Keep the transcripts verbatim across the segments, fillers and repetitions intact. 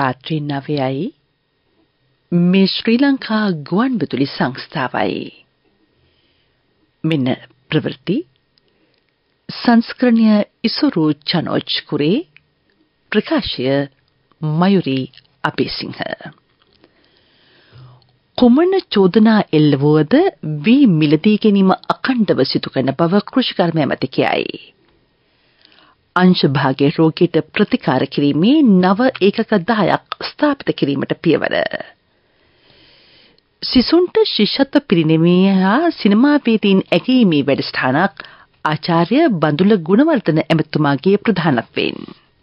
රාත්‍රී නවයයි මේ ශ්‍රී ලංකා ගුවන්විදුලි සංස්ථාවයි. මෙන්න ප්‍රවෘත්ති සංස්කරණය ඉසුරු චනෝජ් කුරේ ප්‍රකාශය මයුරී අබේසිංහ. කුමන චෝදනා එල්ල වුවද වී මිලදී ගැනීම අඛණ්ඩව සිදු කරන බව කෘෂිකර්ම ඇමතිකයයි. අංශ භාගයේ රෝගීට ප්‍රතිකාර කිරීමේ නව ඒකක දහයක් ස්ථාපිත කිරීමට පියවර. සිසුන්ට ශිෂ්‍යත්ව පිරිනැමීම හා සිනමාවේදීන් ඇගීමේ වැඩසටහනක් ආචාර්ය බඳුල ගුණවර්ධන ඇමතුමාගේ ප්‍රධානත්වයෙන්.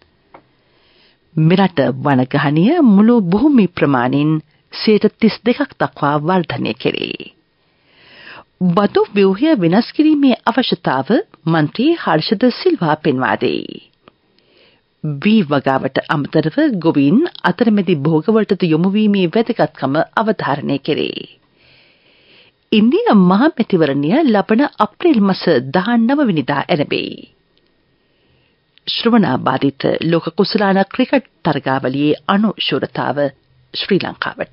මෙරට වනගහනය මුළු භූමි ප්‍රමාණයෙන් සියයට තිස් දෙකක් දක්වා වර්ධනය කෙරේ. බදු ව්‍යුහය වෙනස් කිරීමේ අවශ්‍යතාව මන්ත්‍රී හර්ෂද සිල්වා පෙන්වා දෙයි. වී වගාවට අමතරව ගොවීන් අතරමැදි භෝගවලටද යොමු වීමේ වැදගත්කම අවධාරණය කෙරේ. ඉන්දියා මහ මැතිවරණය ලබන අප්‍රේල් මාස දහනව වෙනිදා ආරම්භයි. ශ්‍රවණාබාධිත ලෝක කුසලාන ක්‍රිකට් තරගාවලියේ අනුශූරතාව ශ්‍රී ලංකාවට.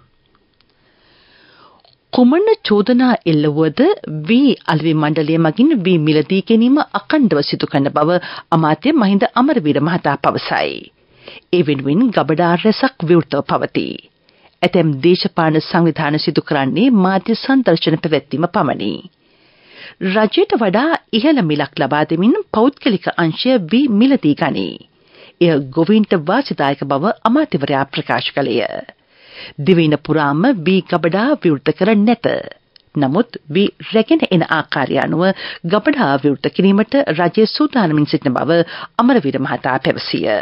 කුමන චෝදනා එල්ල වුවද වී අලෙවි මණ්ඩලය මගින් වී මිලදී ගැනීම අඛණ්ඩව සිදු කරන බව අමාත්‍ය මහින්ද අමරවීර මහතා පවසයි. ඒ වෙනුවෙන් ගබඩා රැසක් විවෘතව පවතී. ඇතැම් දේශපාලන සංවිධාන සිදු කරන්නේ මාධ්‍ය සංදර්ශන පැවැත්වීම පමණි. රජයට වඩා ඉහළ මිලක් ලබා දෙමින් පෞද්ගලික අංශය වී මිලදී ගනී. එය ගොවීන්ට වාසිදායක බව අමාත්‍යවරයා ප්‍රකාශ කළේය. දිවයින පුරාම වී ගබඩා විවෘත කර නැත. නමුත් වී රැගෙන එන ආකාරය අනුව ගබඩා විවෘත කිරීමට රජය සූදානමින් සිටින බව අමරවීර මහතා පැවසිය.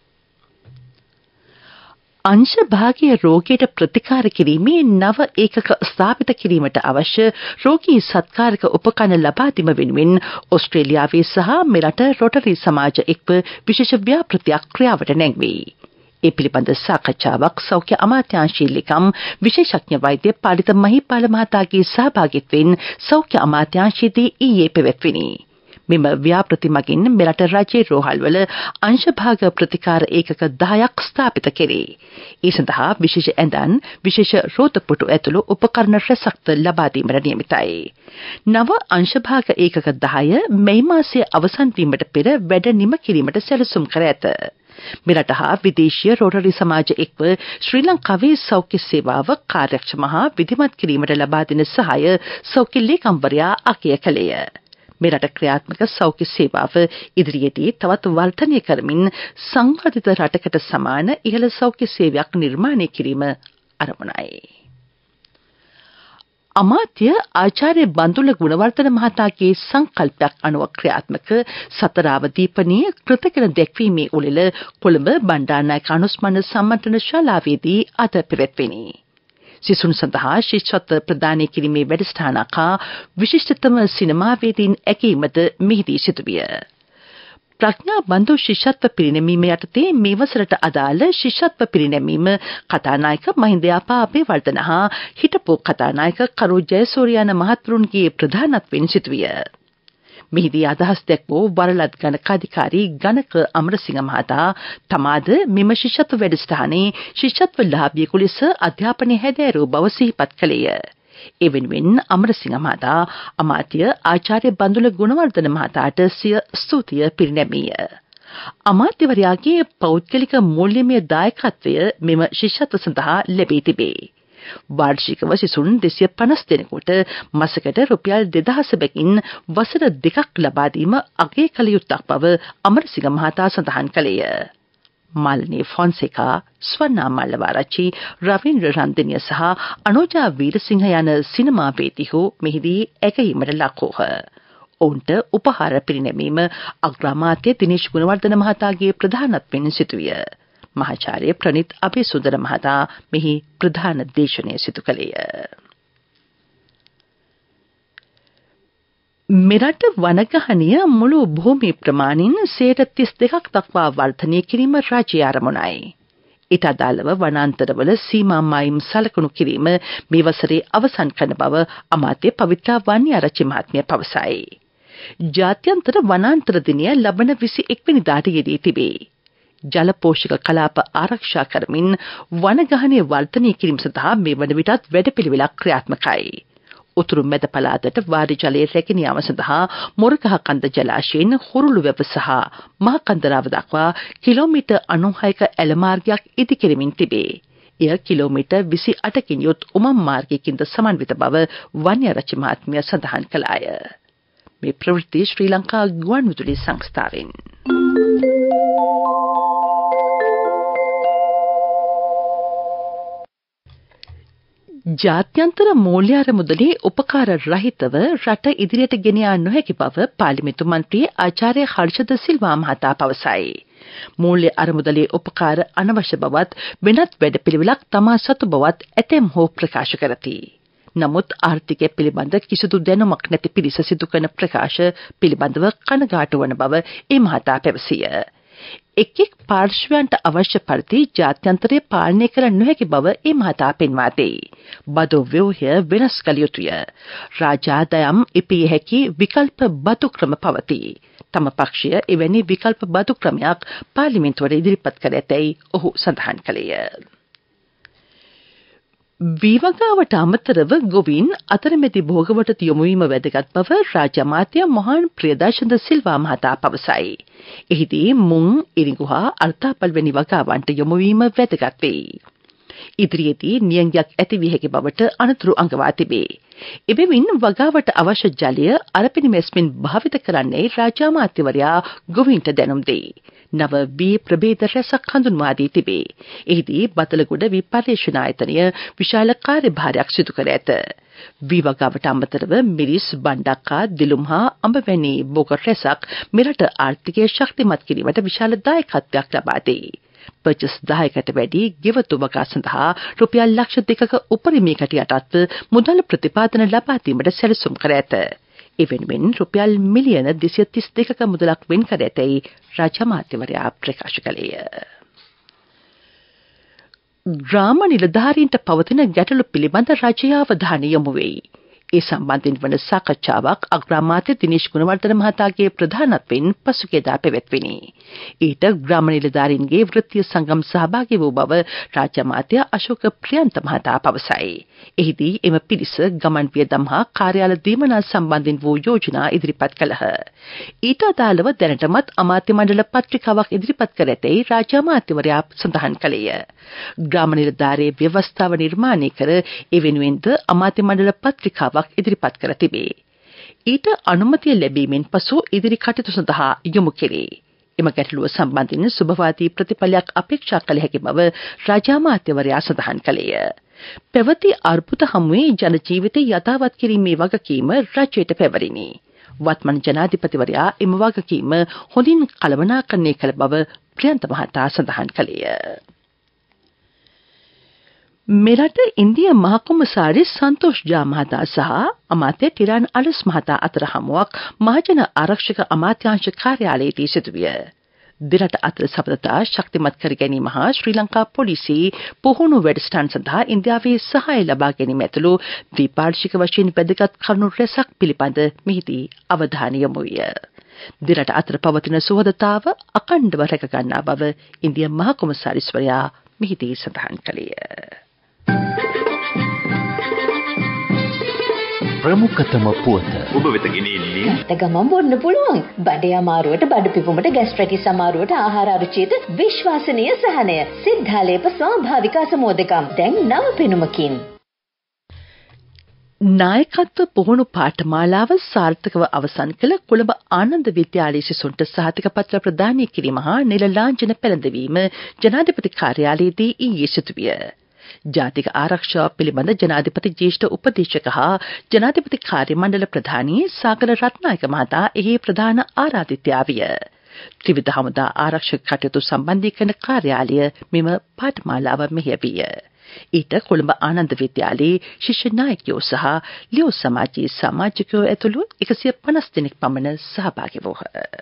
අංශ භාගීය රෝගයට ප්‍රතිකාර කිරීමේ නව ඒකක ස්ථාපිත කිරීමට අවශ්‍ය රෝගී සත්කාරක උපකරණ ලබා දීම වෙනුවෙන් ඕස්ට්‍රේලියාවේ සහ මෙරට රොටරි සමාජ එක්ව විශේෂ ව්‍යාපෘතියක් ක්‍රියාවට නැංවී. ඒ පිළිබඳ සාකච්ඡාවක් සෞඛ්‍ය අමාත්‍යාංශයේ ලේකම් විශේෂඥ වෛද්‍ය පාලිත මහිපාල මහතාගේ සහභාගීත්වයෙන් සෞඛ්‍ය අමාත්‍යාංශයේදී ඊයේ පැවැත්විනි. මෙම ව්‍යාපෘති මගින් මෙරට රජයේ රෝහල්වල අංශභාග ප්‍රතිකාර ඒකක දහයක් ස්ථාපිත කෙරේ. ඒ සඳහා විශේෂ ඇඳන්, විශේෂ රෝතපුටු ඇතුළු උපකරණ රැසක්ද ලබා දීමට නියමිතයි. නව අංශභාග ඒකක දහය මැයි මාසයේ අවසන් වීමට පෙර වැඩ නිම කිරීමට සැලසුම් කර ඇත. මෙරට හා විදේශීය රෝටරි සමාජ එක්ව ශ්‍රී ලංකාවේ සෞඛ්‍ය සේවාව කාර්යක්ෂම හා විධිමත් කිරීමට ලබා දෙන සහාය සෞඛ්‍ය ලේකම්වරයා අගය කළේය. මෙරට ක්‍රියාත්මක සෞඛ්‍ය සේවාව ඉදිරියේදී තවත් වර්ධනය කරමින් සංවර්ධිත රටකට සමාන ඉහළ සෞඛ්‍ය සේවයක් නිර්මාණය කිරීම අරමුණයි. අමාත්‍ය ආචාර්ය බඳුල ගුණවර්ධන මහතාගේ සංකල්පයක් අනුව ක්‍රියාත්මක සතරාවදීපනීය කෘතකන දැක්වීමේ උළෙල කොළඹ බණ්ඩාරනායක අනුස්මරණ සම්මන්ත්‍රණ ශාලාවේදී අද පැවැත්විනි. සිසුන් සඳහා ශිෂ්‍යත්ව ප්‍රදානය කිරීමේ වැඩසටහනක් හා විශිෂ්ටතම සිනමාවේදීන් ඇගීමද මෙහිදී සිදුවිය. ප්‍රඥා බන්දු ශිෂ්‍යත්ව පිරිනැමීම යටතේ මේ වසරට අදාළ ශිෂ්‍යත්ව පිරිනැමීම කතානායක මහින්ද යාපා අබේවර්ධන හා හිටපු කතානායක කරු ජයසූරියාන මහත්වරුන්ගේ ප්‍රධානත්වයෙන් සිදුවිය. මෙහිදී අදහස් දැක්වූ වරලත් ගණකාධිකාරී ගණක අමරසිංහ මහතා තමාද මෙම ශිෂ්‍යත්ව වැඩසටහනේ ශිෂ්‍යත්ව ලාභියෙකු ලෙස අධ්‍යාපනය හැදෑරූ බව සිහිපත් කළේය. ඒ වෙනුවෙන් අමරසිංහ මහතා අමාත්‍ය ආචාර්ය බඳුල ගුණවර්ධන මහතාට සිය ස්තුතිය පිරිනැමීය. අමාත්‍යවරයාගේ පෞද්ගලික මූල්‍යමය දායකත්වය මෙම ශිෂ්‍යත්ව සඳහා ලැබී තිබේ. වාර්ෂිකව සිසුන් දෙසිය පනස් දෙනෙකුට මාසකට රුපියල් දෙදහස බැගින් වසර දෙකක් ලබා දීම අගය කළ යුත්තක් බව අමරසිංහ මහතා සඳහන් කළේය. මාලනී ෆොන්සේකා, ස්වර්ණා මල්ලවාරච්චි, රවීන්ද්‍ර රන්දනිය සහ අනෝජා වීරසිංහ යන සිනමාවේදීහු මෙහිදී ඇගයීමට ලක් වූහ. ඔවුන්ට උපහාර පිරිනැමීම අග්‍රාමාත්‍ය දිනේෂ් ගුණවර්ධන මහතාගේ ප්‍රධානත්වයෙන් සිදුවිය. මහාචාර්ය ප්‍රනිත් අබේසුන්දර මහතා මෙහි ප්‍රධාන දේශනය සිදු කළේය. මෙරට වනගහනය මුළු භූමි ප්‍රමාණයෙන් සියයට තිස් දෙකක් දක්වා වර්ධනය කිරීම රාජ්‍ය ආරමුණයි. ඊට අදාළව වනාන්තරවල සීමා මායිම් සලකුණු කිරීම මේ වසරේ අවසන් කරන බව අමාත්‍ය පවිත්‍රා වන්නිආරච්චි මහත්මිය පවසයි. ජාත්‍යන්තර වනාන්තර දිනය ලබන විසි එක් වෙනිදාට යෙදී තිබේ. ජල පෝෂක කලාප ආරක්ෂා කරමින් වනගහනය වර්ධනය කිරීම සඳහා මේ වන විටත් වැඩපිළිවෙලක් ක්‍රියාත්මකයි. උතුරු මැද පළාතට වාරි ජලයේ රැගෙන යාම සඳහා මොරගහ කන්ද ජලාශයෙන් හුරුළු වැව සහ මහ කන්දරාව දක්වා කිලෝමීටර් අනූහයක ඇල මාර්ගයක් ඉදිකෙරමින් තිබේ. එය කිලෝමීටර් විසි අටකින් යුත් උමම් මාර්ගයකින්ද සමන්විත බව වන්‍ය ආරච්චි මහත්මිය සඳහන් කළාය. මේ ප්‍රවෘත්ති ශ්‍රී ලංකා ගුවන්විදුලි සංස්ථාවෙන්. ජාත්‍යන්තර මූල්‍ය අරමුදලේ උපකාර රහිතව රට ඉදිරියට ගෙන යා නොහැකි බව පාර්ලිමේන්තු මන්ත්‍රී ආචාර්ය හර්ෂද සිල්වා මහතා පවසයි. මූල්‍ය අරමුදලේ උපකාර අනවශ්‍ය බවත් වෙනත් වැඩපිළිවෙලක් තමා සතු බවත් ඇතැම් හෝ ප්‍රකාශ කරති. නමුත් ආර්ථිකය පිළිබඳ කිසිදු දැනුමක් නැති පිරිස සිදු කරන ප්‍රකාශ පිළිබඳව කනගාටු වන බව ඒ මහතා පැවසිය. එක් එක් පාර්ශ්වයන්ට අවශ්‍ය පරිදි ජාත්‍යන්තරය පාලනය කර නොහැකි බව ඒ මහතා පෙන්වා දෙයි. බදු ව්‍යුහය වෙනස් කළ යුතුය. රාජාදායම් ඉපිය හැකි විකල්ප බදු ක්‍රම පවතී. තම පක්ෂය එවැනි විකල්ප බදු ක්‍රමයක් පාර්ලිමේන්තුවට ඉදිරිපත් කර ඇතැයි ඔහු සඳහන් කළේය. වීවගාවට අමතරව ගොවීන් අතරමැදි භෝගවලට යොමු වීම වැදගත් බව රාජ්‍ය අමාත්‍ය මොහන් ප්‍රියදර්ශන සිල්වා මහතා පවසයි. එහිදී මුං, ඉරිඟු හා අර්ථාපල් වැනි වගාවන්ට යොමු වීම වැදගත් වෙයි. ඉදිරියේදී නියඟයක් ඇති විය හැකි බවට අනතුරු අඟවා තිබේ. එබැවින් වගාවට අවශ්‍ය ජලය අරපිනි මැස්මින් භාවිත කරන්නේ රාජ්‍ය අමාත්‍යවරයා ගොවීන්ට දැනුම් දෙයි. නව වී ප්‍රභේද රැසක් හඳුන්වා දී තිබේ. එහිදී බතලගොඩ වී පර්යේෂණ ආයතනය විශාල කාර්යභාරයක් සිදු කර ඇත. වී වගාවට අමතරව මිරිස්, බණ්ඩක්කා, දිලුම් හා අඹ වැනි බෝග රැසක් මෙරට ආර්ථිකය ශක්තිමත් කිරීමට විශාල දායකත්වයක් ලබා දෙයි. පර්චස් දහයකට වැඩි ගෙවතු වගා සඳහා රුපියල් ලක්ෂ දෙකක උපරිමයකට යටත්ව මුදල් ප්‍රතිපාදන ලබා දීමට සැලසුම් කර ඇත. ඒ වෙනුවෙන් රුපියල් මිලියන දෙසිය තිස් දෙකක මුදලක් වෙන් කර ඇතැයි රාජ්‍ය අමාත්‍යවරයා ප්‍රකාශ කළේය. ග්‍රාම නිලධාරීන්ට පවතින ගැටලු පිළිබඳ රජයේ අවධානය යොමු වෙයි. ඒ සම්බන්ධයෙන් වන සාකච්ඡාවක් අග්‍රාමාත්‍ය දිනේෂ් ගුණවර්ධන මහතාගේ ප්‍රධානත්වයෙන් පසුගියදා පැවැත්විණි. ඊට ග්‍රාම නිලධාරීන්ගේ වෘත්තීය සංගම් සහභාගී වූ බව රාජ්‍ය අමාත්‍ය අශෝක ප්‍රියන්ත මහතා පවසයි. එහිදී එම පිරිස ගමන් වියදම් හා කාර්යාල දීමනා සම්බන්ධයෙන් වූ යෝජනා ඉදිරිපත් කළහ. ඊට අදාළව දැනටමත් අමාත්‍ය මණ්ඩල පත්‍රිකාවක් ඉදිරිපත් කර ඇතැයි රාජ්‍ය අමාත්‍යවරයා සඳහන් කළේය. ග්‍රාම නිලධාරී ව්‍යවස්ථාව නිර්මාණය කර ඒ වෙනුවෙන්ද අමාත්‍ය මණ්ඩල පත්‍රිකාවක් ඉදිරිපත් කර තිබේ. ඊට අනුමැතිය ලැබීමෙන් පසු ඉදිරි කටයුතු සඳහා යොමු කෙරේ. එම ගැටලුව සම්බන්ධයෙන් සුබවාදී ප්‍රතිඵලයක් අපේක්ෂා කළ හැකි බව රාජ්‍ය අමාත්‍යවරයා සඳහන් කළේය. පැවති අර්බුද හමුවේ ජන ජීවිතය යථාවත් කිරීමේ වගකීම රජයට පැවරිණි. වත්මන් ජනාධිපතිවරයා එම වගකීම හොඳින් කළමනාකරණය කළ බව ප්‍රියන්ත මහතා සඳහන් කළේය. මෙරට ඉන්දියා මහ කොමසාරිස් සන්තෝෂ් ජා මහතා සහ අමාත්‍ය ටිරාන් අලස් මහතා අතර හමුවක් මහජන ආරක්ෂක අමාත්‍යාංශ කාර්යාලයේදී සිදුවිය. දෙරට අතර සබඳතා ශක්තිමත් කර ගැනීම හා ශ්‍රී ලංකා පොලිසිය පුහුණු වැඩසටහන් සඳහා ඉන්දියාවේ සහාය ලබා ගැනීම ඇතුළු ද්විපාර්ශ්වික වශයෙන් වැදගත් කරුණු රැසක් පිළිබඳ මෙහිදී අවධානය යොමු විය. දෙරට අතර පවතින සුහදතාව අඛණ්ඩව රැක ගන්නා බව ඉන්දියා මහ කොමසාරිස්වරයා මෙහිදී සඳහන් කළේය. ප්‍රමුඛතම පුවත ඔබ වෙත ගෙනෙන්නේ ගමන් බොන්න පුළුවන් බඩේ අමාරුවට බඩ පිපුමට ગેස්ට්‍රයිටිස් අමාරුවට ආහාර අරුචියට විශ්වාසනීය සහනය සිද්ධාලේප ස්වාභාවික අසමෝදකම් දැන් නව පෙනුමකින්. නායකත්ව පුහුණු පාඨමාලාව සාර්ථකව අවසන් කළ කොළඹ ආනන්ද විද්‍යාලයේ සිසුන්ට සහතික පත්‍ර ප්‍රදානය කිරීම හා නිල ලාංඡන පැළඳවීම ජනාධිපති කාර්යාලයේදී ඊයේ සිදුවිය. ජාතික ආරක්ෂාව පිළිබඳ ජනාධිපති ජ්‍යෙෂ්ඨ උපදේශක හා ජනාධිපති කාර්ය මණ්ඩල ප්‍රධානී සාගර රත්නායක මහතා එහි ප්‍රධාන ආරාධිතයා විය. ත්‍රිවිධ හමුදා ආරක්ෂක කටයුතු සම්බන්ධීකරණ කාර්යාලය මෙම පාඨමාලාව මෙහෙයවිය. ඊට කොළඹ ආනන්ද විද්‍යාලයේ ශිෂ්‍ය නායකයෝ සහ ලියෝ සමාජයේ සමාජිකයෝ ඇතුළු එකසිය පනස් දෙනෙක් පමණ සහභාගී වූහ.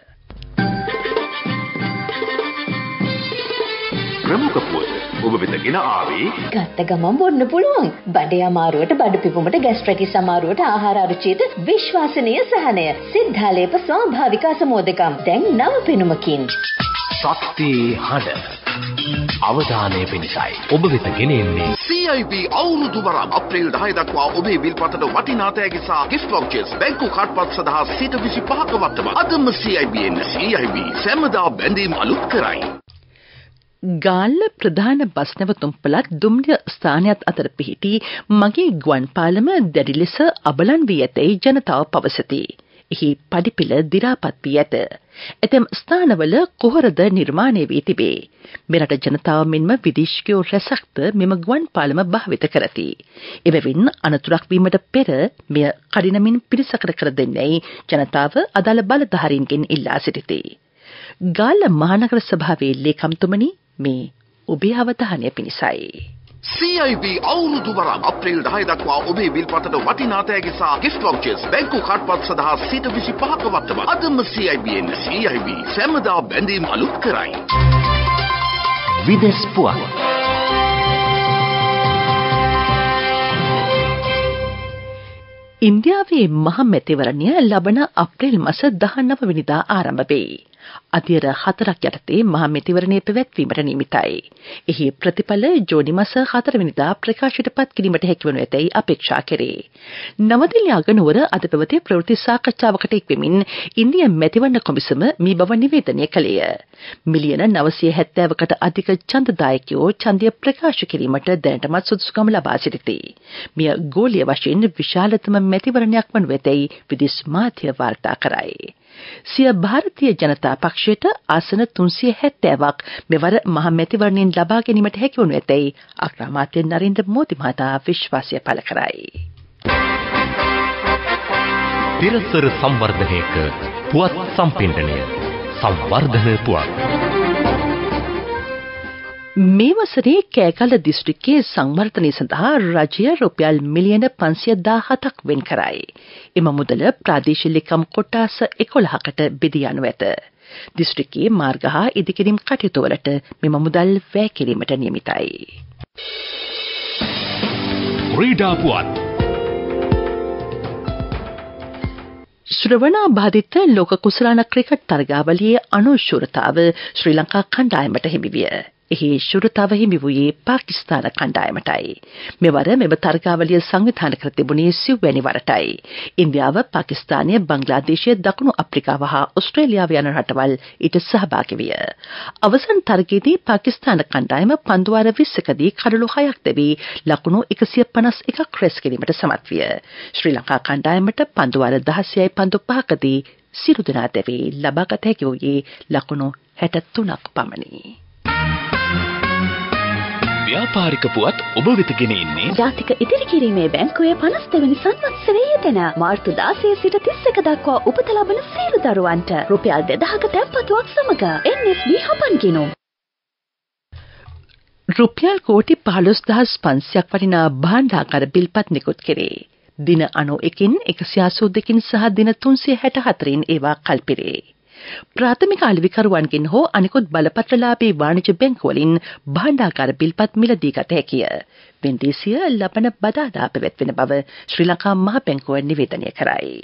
ප්‍රමුඛ පුවත ඔබ වෙත ගෙන ආවේ ගත්ත ගමන් බොන්න පුළුවන් බඩේ අමාරුවට බඩ පිපුමට ગેස්ට්‍රයිටිස් අමාරුවට ආහාර අරුචියට විශ්වාසනීය සහනය සිද්ධාලේප ස්වාභාවික අසමෝදකම් දැන් නව පෙනුමකින්. සත්‍යයේ හඬ අවධානය පිණිසයි ඔබ වෙත ගෙනෙන්නේ C I B අවුරුදු වරම් අප්‍රේල් දහය දක්වා ඔබේ විල්පතට වටිනා තෑගි සහ gift vouchers බැංකු කාඩ්පත් සඳහා සිට විසිපහක වත්තම අදම C I B එන්න C I B සෑමදා බැඳීම් අලුත් කරයි. ගාල්ල ප්‍රධාන බස් නැවතුම්පළත් දුම්රිය ස්ථානයත් අතර පිහිටි මගේ ගුවන් පාලම දැඩි ලෙස අබලන් වී ඇතැයි ජනතාව පවසති. එහි පඩිපෙළ දි รา පත් වී ඇත. ඇතැම් ස්ථානවල කුහරද නිර්මාණය වී තිබේ. මෙරට ජනතාව මෙන්ම විදේශිකයෝ රැසක්ද මෙම ගුවන් පාලම භාවිත කරති. එබැවින් අනතුරක් වීමට පෙර මෙය කඩිනමින් පිරිසකර කර දෙන්නැයි ජනතාව අදාළ බලධාරීන්ගෙන් ඉල්ලා සිටිති. ගාල්ල මහනගර සභාවේ ලේකම්තුමනි මේ ඔබේ අවධානය පිණිසයි. C I B අවුරුදු වරම් අප්‍රේල් දහය දක්වා ඔබේ විල්පතට වටිනා තෑගි සහ gift vouchers බැංකු කාඩ්පත් සඳහා සිට විසිපහක වත්තම අදම C I B එන්න C I B සෑමදා බැඳීම් අලුත් කරයි. විදෙස් පුවත් ඉන්දියාවේ මහ මැතිවරණය ලබන අප්‍රේල් මාස දහනව වෙනිදා ආරම්භ වේ. අධිර හතරක් යටතේ මහ මැතිවරණය පැවැත්වීමට නියමිතයි. එහි ප්‍රතිඵල ජූනි මාස හතර වෙනිදා ප්‍රකාශයට පත් කිරීමට හැකිවනු ඇතැයි අපේක්ෂා කෙරේ. නවදිල්ලි අගනුවර අද පැවති ප්‍රවෘත්ති සාකච්ඡාවකට එක්වෙමින් ඉන්දියා මැතිවරණ කොමිසම මේ බව නිවේදනය කළේය. මිලියන නවසිය හැත්තෑවකට අධික ඡන්දදායකයෝ ඡන්දය ප්‍රකාශ කිරීමට දැනටමත් සුදුසුකම් ලබා සිටිති. මෙය ගෝලීය වශයෙන් විශාලතම මැතිවරණයක් වනු ඇතැයි විදේශ මාධ්‍ය වාර්තා කරයි. සිය ಭಾರತೀಯ ජනතා පක්ෂයට ආසන තුන්සිය හැත්තෑවක් මෙවර මහ මැතිවරණයෙන් ලබා ගැනීමට හැකි වනු ඇතැයි අග්‍රාමාත්‍ය නරින්ද්‍ර මෝදි මහතා විශ්වාසය පළ කරයි. තිරසර සංවර්ධනයක පුවත් සම්පින්ඩනය සංවර්ධන පුවත් මේ වසරේ කෑගල්ල දිස්ත්‍රික්කයේ සංවර්ධනය සඳහා රජය රුපියල් මිලියන පන්සිය දාහතක් වෙන් කරයි. එම මුදල ප්‍රාදේශීය ලේකම් කොට්ටාස එකොළහකට බෙදී යනු ඇත. දිස්ත්‍රික්කයේ මාර්ග හා ඉදිකිරීම් කටයුතු වලට මෙම මුදල් වැය කිරීමට නියමිතයි. ක්‍රීඩා පුවත් ශ්‍රවණා බාධිත ලෝක කුසලාන ක්‍රිකට් තරගාවලියේ අනුශූරතාව ශ්‍රී ලංකා කණ්ඩායමට හිමි විය. එහි ශූරතාව හිමි වූයේ පාකිස්තාන කණ්ඩායමටයි. මෙවර මෙම තරගාවලිය සංවිධානය කර තිබුණේ සිව්වැනි වරටයි. ඉන්දියාව, පාකිස්තානය, බංග්ලාදේශය, දකුණු අප්‍රිකාව හා ඕස්ට්‍රේලියාව යන රටවල් ඊට සහභාගී විය. අවසන් තරගයේදී පාකිස්තාන කණ්ඩායම පන්දුවාර විස්සකදී කඩලු හයක් දැවී ලකුණු එකසිය පනස් එකක් රැස් කිරීමට සමත් විය. ශ්‍රී ලංකා කණ්ඩායමට පන්දුවාර දහසයයි පන්දු පහකදී සිරු දෙනා දැවී ලබාගත හැකි වූයේ ලකුණු හැට තුනක් පමණි. ව්‍යාපාරික පුවත් ඔබ වෙත ගෙන එන්නේ ජාතික ඉදිරි කිරීමේ බැංකුවේ පනස් දෙවැනි සංවත්සරයේ යෙදෙන මාර්තු දාසය සිට තිස් එක දක්වා උපත ලබන සියලු දරුවන්ට රුපියල් දෙදහක තැන්පතුවක් සමග N S B හපන් ගෙනුම්. රුපියල් කෝටි පහළොස් දහස් පන්සියයක් වටිනා භාණ්ඩාගාර බිල්පත් නිකුත් කෙරේ. දින අනූඑකින් එකසිය අසූ දෙකින් සහ දින තුන්සිය හැට හතරෙන් ඒවා කල්පිරේ. ප්‍රාථමික අලෙවිකරුවන්ගෙන් හෝ අනිකුත් බලපත්‍රලාභී වාණිජ බැංකුවලින් භාණ්ඩාගාර බිල්පත් මිලදී ගත හැකිය. වෙන්දේසිය ලබන බදාදා පැවැත්වෙන බව ශ්‍රී ලංකා මහ බැංකුව නිවේදනය කරයි.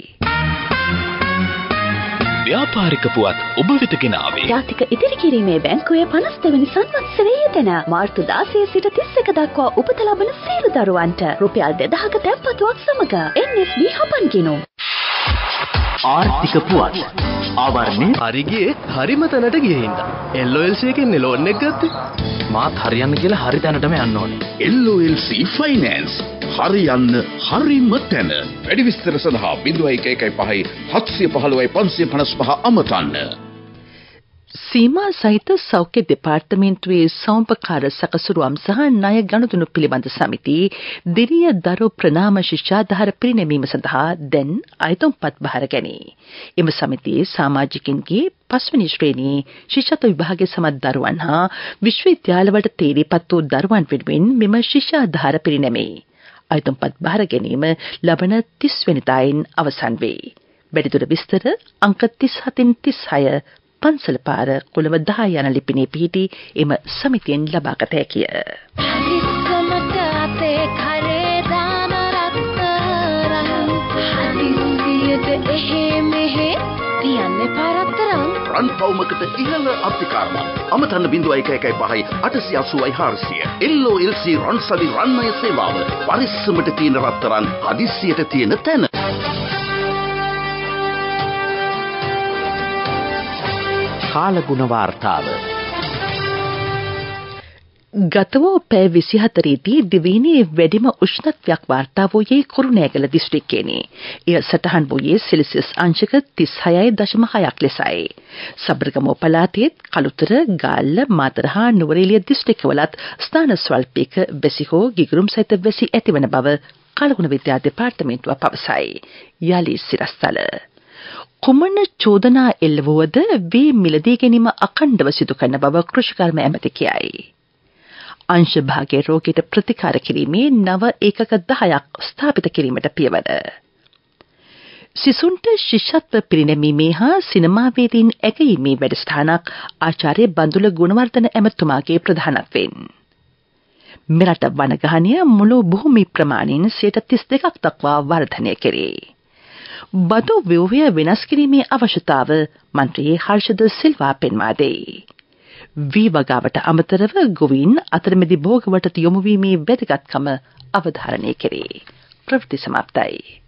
ව්‍යාපාරික පුවත් ඔබ වෙත ගෙන ආවේ ජාතික ඉදිරි කිරීමේ බැංකුවේ පනස් දෙවැනි සංවත්සරයේ යෙදෙන මාර්තු දාසය සිට තිස් එක දක්වා උපත ලබන සියලු දරුවන්ට රුපියල් දෙදහක තැන්පතුවක් සමග N S B හපන් ගෙනුම්. ආර්ථික පුවත් ආවරණේ හරිගේ හරිම තැනට ගිහින්ද L O L C එකෙන් ලෝන් එක ගත්තේ මාත් හරියන්න කියලා හරි තැනටම යන්න ඕනේ. L O L C Finance හරියන්න හරිම තැන. වැඩි විස්තර සඳහා ज़ीरो एक एक पाँच सात एक पाँच पाँच पाँच पाँच අමතන්න. සීමා සහිත සෞඛ්‍ය දෙපාර්තමේන්තුවේ සෞම්පකාර සකසුරුවම් සහ ණය ගනුදෙනු පිළිබඳ සමිති දිරිය දරු ප්‍රනාම ශිෂ්‍යාධාර පිරිනැමීම සඳහා දැන් අයතුම්පත් බහර ගැනී. එම සමිතියේ සමාජිකින්ගේ පස්වෙනි ශ්‍රේණියේ ශිෂ්‍යත්ව විභාගයේ සමත් දරුවන් හා විශ්වවිද්‍යාලවලට තේරීපත් වූ දරුවන් වෙනුවෙන් මෙම ශිෂ්‍යාධාර පිරිනැමේ. අයතුම්පත් බහර ගැනීම ලබන තිස් වෙනිදායින් අවසන් වේ. වැඩිදුර විස්තර අංක තිස් හතෙන් තිස් හය පන්සල පාර කුලව දහ යන ලිපිනේ පිහිටි එම සමිතියෙන් ලබාගත හැකිය. රන් පවුමකට ඉහළ අධිකාරමක්. අමතන්න බිංදුව එක එකයි පහයි අටසිය අසූවයි හාරසිය. එල් ඕ එල් සී රන්සලි රන්මය සේවාව. පරිස්සමට තියෙන රත්තරන් හදිස්සියට තියෙන තැන. කාලගුණ වාර්තාව. ගත වූ පැය විසිහතරේදී දිවයිනේ වැඩිම උෂ්ණත්වයක් වාර්තා වූයේ කුරුණෑගල දිස්ත්‍රික්කයේනි. එය සටහන් වූයේ සෙල්සියස් අංශක තිස් හයයි දශම හයක් ලෙසයි. සබරගමුව පළාතේ කළුතර, ගාල්ල, මාතර හා නුවරඑළිය දිස්ත්‍රික්කවලත් ස්ථාන ස්වල්පයක වැසි හෝ ගිගුරුම් සහිත වැසි ඇතිවන බව කාලගුණ විද්‍යා දෙපාර්තමේන්තුව පවසයි. යාලි සිරස්තල කුමන චෝදනා එල්ල වුවද වී මිලදී ගැනීම අඛණ්ඩව සිදු කරන බව කෘෂිකර්ම ඇමති කියයි. අංශ භාගයේ රෝගීට ප්‍රතිකාර කිරීමේ නව ඒකක දහයක් ස්ථාපිත කිරීමට පියවර. සිසුන්ට ශිෂ්‍යත්ව පිරිනැමීමේ හා සිනමාවේදීන් ඇගයීමේ වැඩසටහනක් ආචාර්ය බන්දුල ගුණවර්ධන ඇමතුමාගේ ප්‍රධානත්වයෙන්. මෙරට වනගහනය මුළු භූමි ප්‍රමාණයෙන් සියයට තිස් දෙකක් දක්වා වර්ධනය කෙරේ. බදු ව්‍යුහය වෙනස් කිරීමේ අවශ්‍යතාව මන්ත්‍රී හර්ෂද සිල්වා පෙන්වා දෙයි. වී වගාවට අමතරව ගොවීන් අතරමැදි භෝගවලට යොමු වීමේ වැදගත්කම අවධාරණය කෙරේ. ප්‍රවෘත්ති සමාප්තයි.